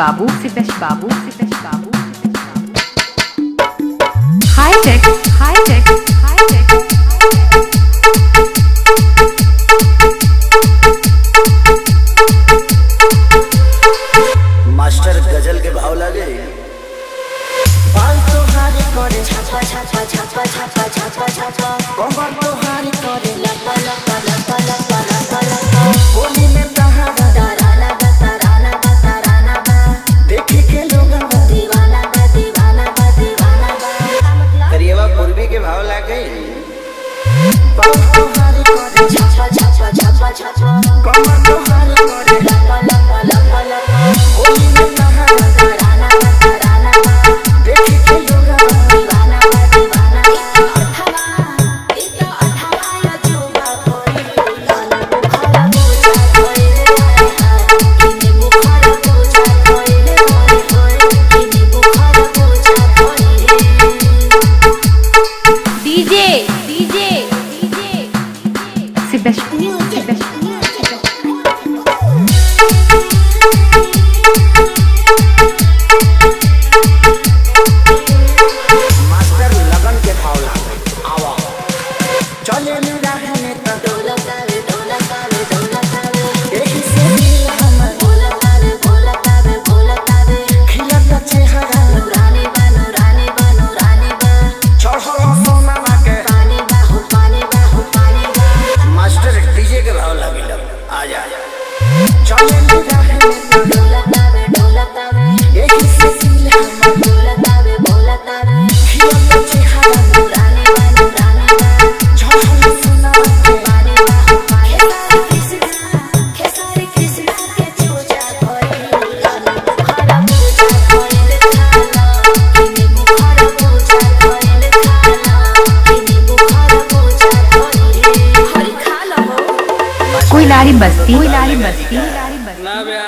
बाबू hi tech master ghazal के भाव लगे बाल तोहारी करे छापा छापा छापा छापा छापा छापा कमर तोहारी करे लपा लपा लपा लपा लपा लपा बोली में तहारा डराना बा तराना बा तराना बा देखी के लोग दीवाना बा दीवाना बा दीवाना बा करिएवा पूर्वी के भाव लगे बाल तोहारी करे छापा छापा छापा छापा कमर तोहारी करे लपा लपा लपा लपा बोली में तहारा डराना बा तराना बा देखी के लोग दीवाना बा दीवाना बा इतना अठावा या चुमा कोई लाला बुखारा पूछा कोई रे हाय हाय किने बुखारा पूछा कोई रे हाय हाय किने बुखारा पूछा कोई रे डीजे सिपेश मास्टर लगन के भाव लगे आवा चले न रहने त डोलतावे डोलतावे डोलतावे एही से दिल हमर बोलतावे बोलतावे बोलतावे खिलत चेहरा नूरानी बा नूरानी बा नूरानी बा चढ़ो सोना के पानी बा हो पानी बा हो पानी बा मास्टर डीजे के भाव लगे आ जा चले न रहने त डोलतावे डोलतावे एही से दिल हमर बोलतावे बोलतावे खिलत चेहरा नूरानी बा नूरानी बा चढ़ो सोना के पानी बा हो पानी बा खेसारी कृष्णा के चूजा कोई लाला बुखारा पूछा कोई ले खाना किने बुखारा पूछा कोई ले खाना किने बुखारा पूछा कोई हरी खा लो कोई लारी बस्ती ना बे